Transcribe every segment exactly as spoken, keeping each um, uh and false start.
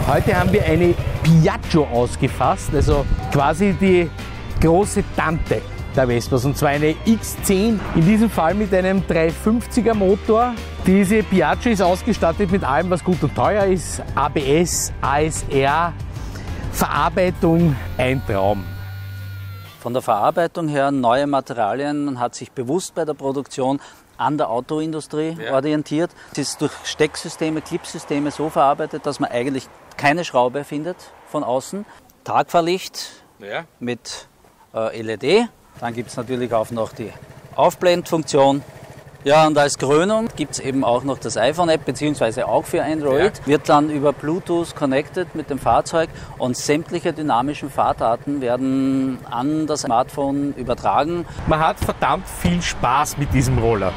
Heute haben wir eine Piaggio ausgefasst, also quasi die große Tante der Vespas, und zwar eine X zehn, in diesem Fall mit einem dreihundertfünfziger Motor. Diese Piaggio ist ausgestattet mit allem, was gut und teuer ist, A B S, A S R, Verarbeitung, ein Traum. Von der Verarbeitung her neue Materialien, man hat sich bewusst bei der Produktion an der Autoindustrie ja. orientiert. Es ist durch Stecksysteme, Clipsysteme so verarbeitet, dass man eigentlich keine Schraube findet von außen. Tragfahrlicht ja. mit äh, L E D. Dann gibt es natürlich auch noch die Aufblendfunktion. Ja, und als Krönung gibt es eben auch noch das iPhone-App, beziehungsweise auch für Android. Ja. Wird dann über Bluetooth connected mit dem Fahrzeug und sämtliche dynamischen Fahrdaten werden an das Smartphone übertragen. Man hat verdammt viel Spaß mit diesem Roller.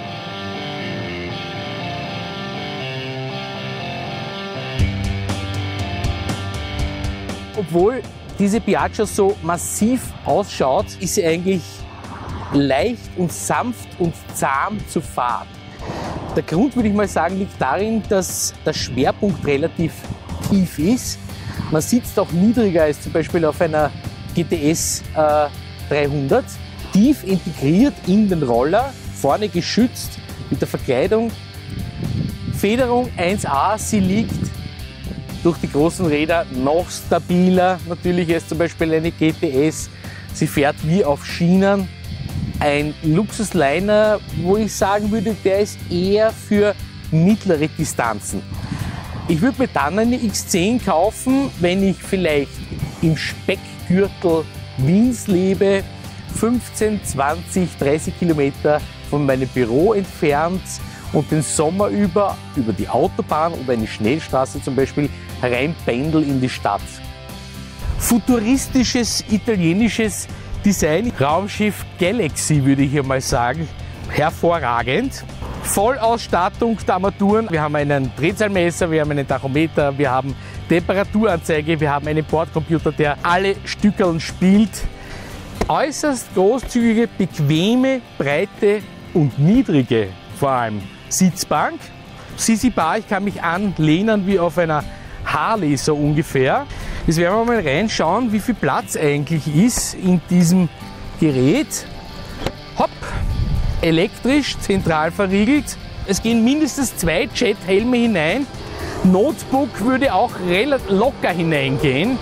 Obwohl diese Piaggio so massiv ausschaut, ist sie eigentlich leicht und sanft und zahm zu fahren. Der Grund, würde ich mal sagen, liegt darin, dass der Schwerpunkt relativ tief ist. Man sitzt auch niedriger als zum Beispiel auf einer G T S äh, dreihundert. Tief integriert in den Roller, vorne geschützt mit der Verkleidung. Federung eins A, sie liegt durch die großen Räder noch stabiler natürlich als zum Beispiel eine G T S. Sie fährt wie auf Schienen. Ein Luxusliner, wo ich sagen würde, der ist eher für mittlere Distanzen. Ich würde mir dann eine X zehn kaufen, wenn ich vielleicht im Speckgürtel Wiens lebe, fünfzehn, zwanzig, dreißig Kilometer von meinem Büro entfernt und den Sommer über, über die Autobahn oder eine Schnellstraße zum Beispiel, hereinpendel in die Stadt. Futuristisches, italienisches Design, Raumschiff Galaxy würde ich hier mal sagen, hervorragend. Vollausstattung der Armaturen, wir haben einen Drehzahlmesser, wir haben einen Tachometer, wir haben Temperaturanzeige, wir haben einen Bordcomputer, der alle Stückeln spielt. Äußerst großzügige, bequeme, breite und niedrige, vor allem Sitzbank. Sisi Bar, ich kann mich anlehnen wie auf einer Harley so ungefähr. Jetzt werden wir mal reinschauen, wie viel Platz eigentlich ist in diesem Gerät. Hopp, elektrisch, zentral verriegelt. Es gehen mindestens zwei Jet-Helme hinein. Notebook würde auch relativ locker hineingehen.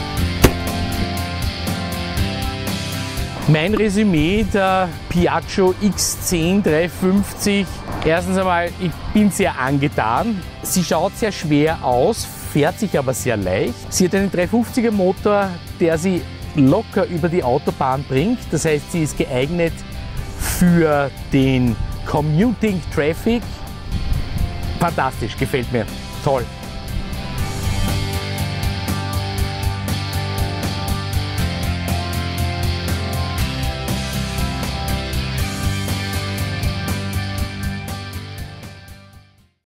Mein Resümee der Piaggio X zehn dreihundertfünfzig. Erstens einmal, ich bin sehr angetan. Sie schaut sehr schwer aus, fährt sich aber sehr leicht. Sie hat einen dreihundertfünfziger Motor, der sie locker über die Autobahn bringt. Das heißt, sie ist geeignet für den Commuting Traffic. Fantastisch, gefällt mir. Toll.